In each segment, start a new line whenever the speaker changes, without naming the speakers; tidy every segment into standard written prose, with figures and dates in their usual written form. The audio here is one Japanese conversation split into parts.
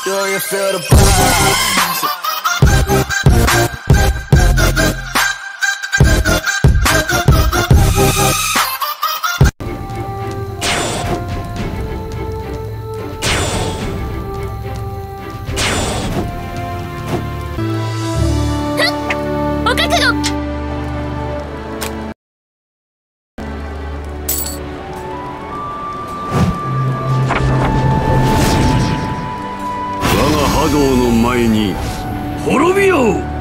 Do you feel the vibes?
お覚悟。
我が波動の前に滅びよう。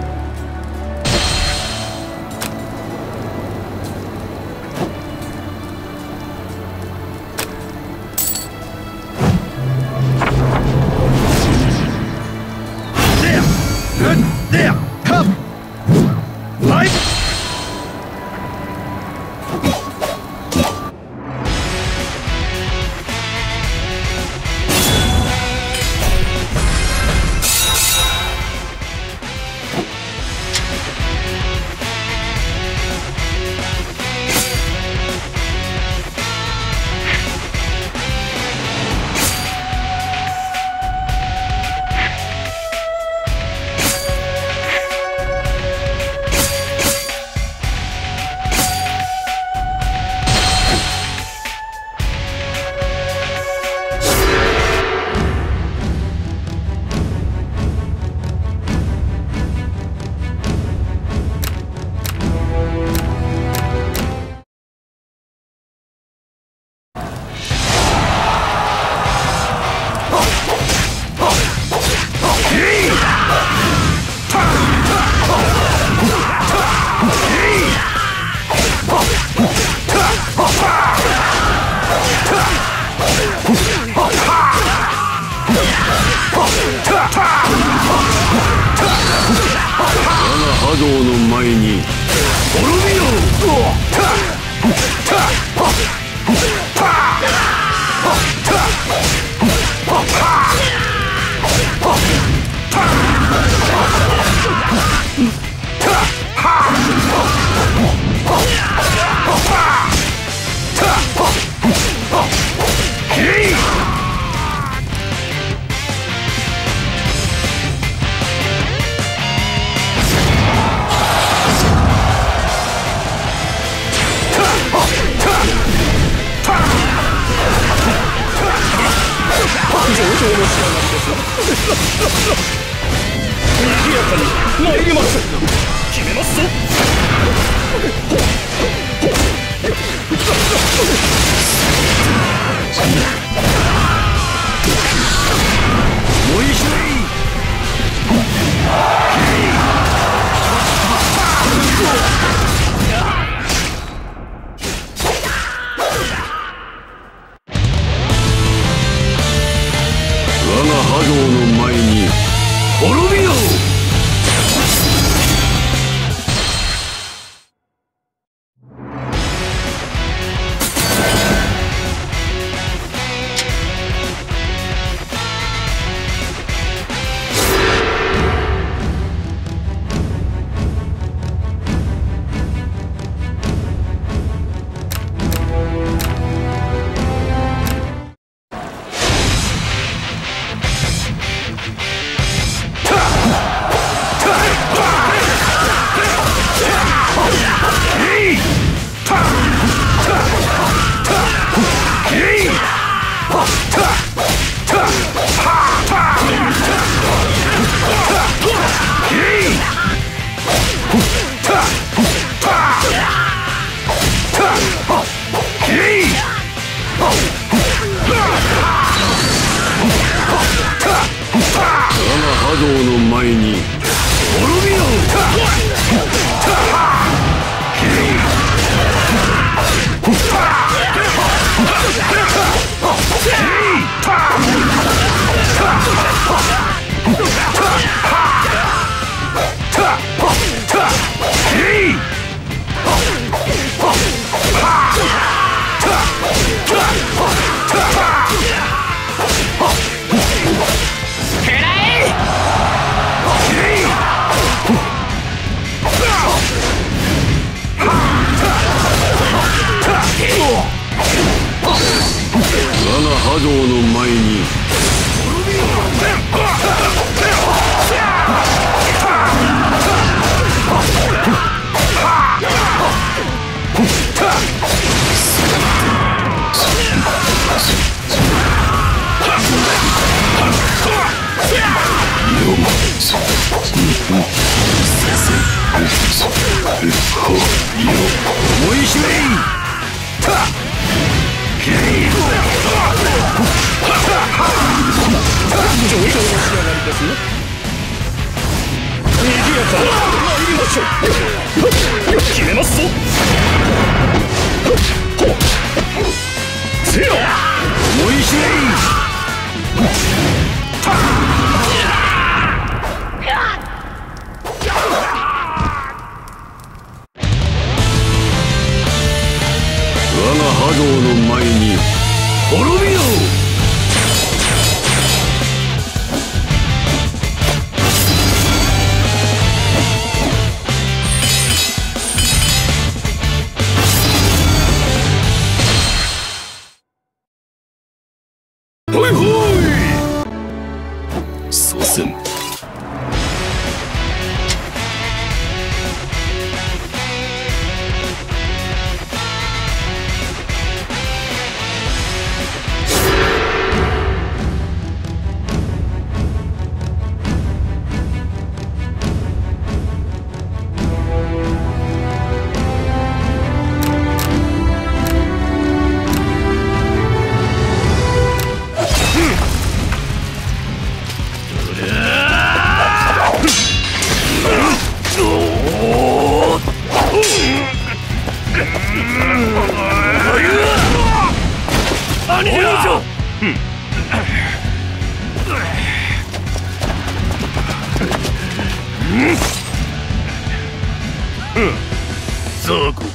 波動の前に滅びよう。賑やかに参ります。決めますぞ。もう一度いい。我が波動の前に滅びよう。波動の前に滅びよう。我が波動の前に滅びよう。 思いしめい。
上々の仕上がりですね。賑やかに参りましょう。決めますぞ。せよ、
思いしめい。我が波動の前に滅びよ。ほいほい。
祖先。
そこ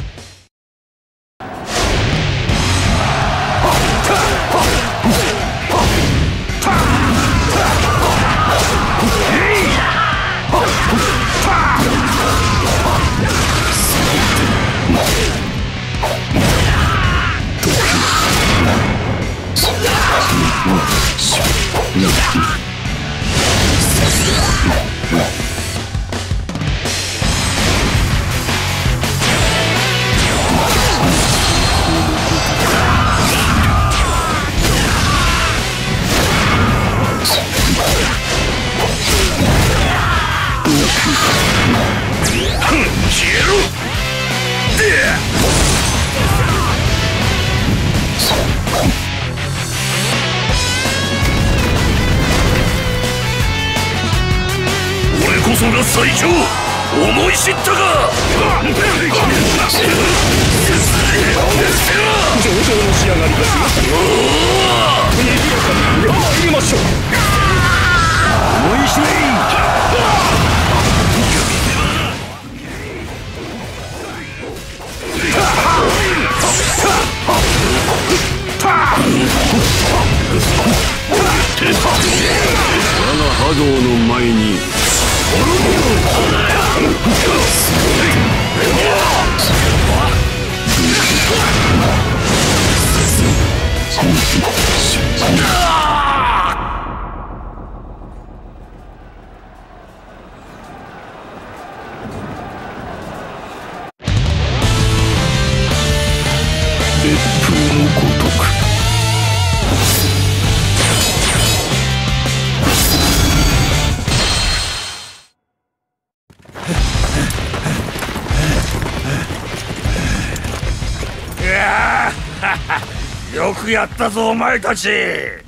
が最強、思い知ったか。上々の仕上がりですよ。賑やかに参りましょう。
思いしめい。我が波動の前に
烈風のごとく。
よくやったぞお前たち。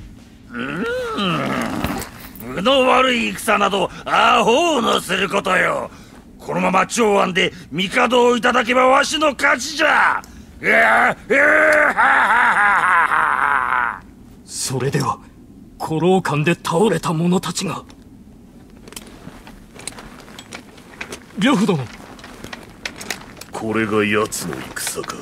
無の悪い戦などアホのすることよ。このまま長安で帝をいただけばわしの勝ちじゃ。
それでは古老館で倒れた者たちが。呂布殿、
これが奴の戦か。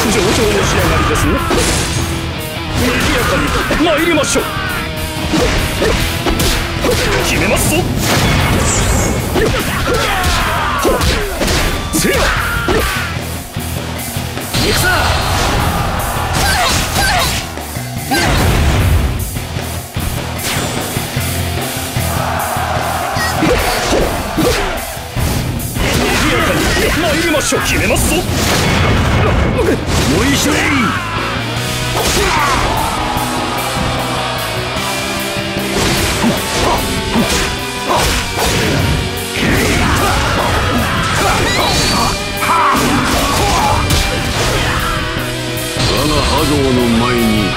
上々の仕上がりですね。賑やかに参りましょう。決めますぞ。せや行くぞ。参りましょう。決めますぞ。
もう一緒でいい。
我が波動の前に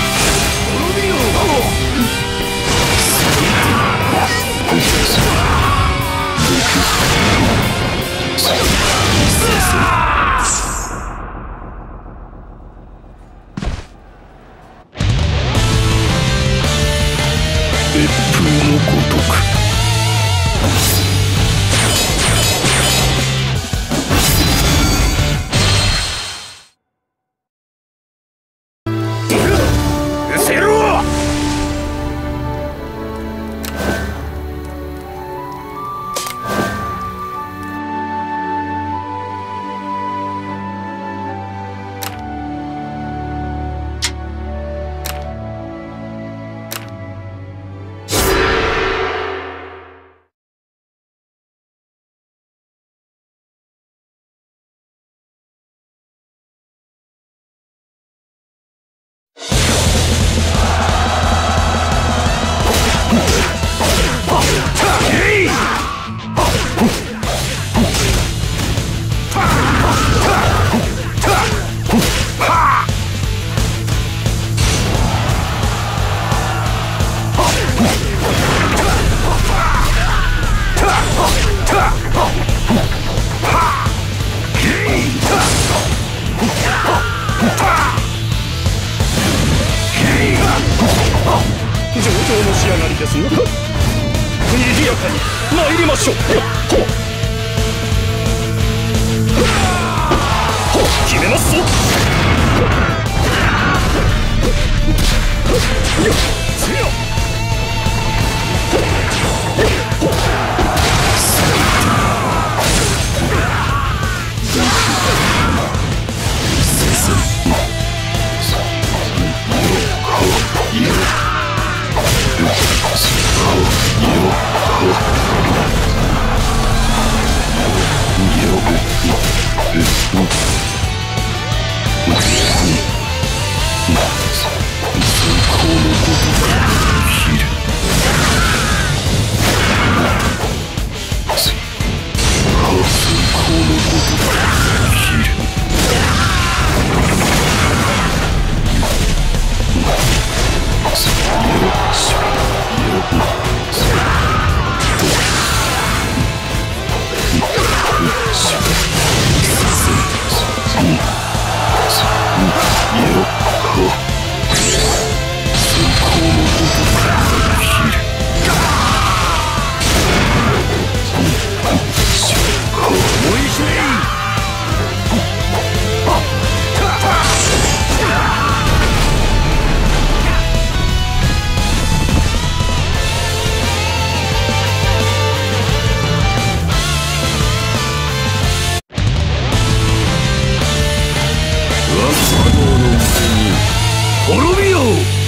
烈風のごとく。
失せろ。
上々の仕上がりですよ。賑やかに参りましょう。決めますぞ。せや
滅びよう。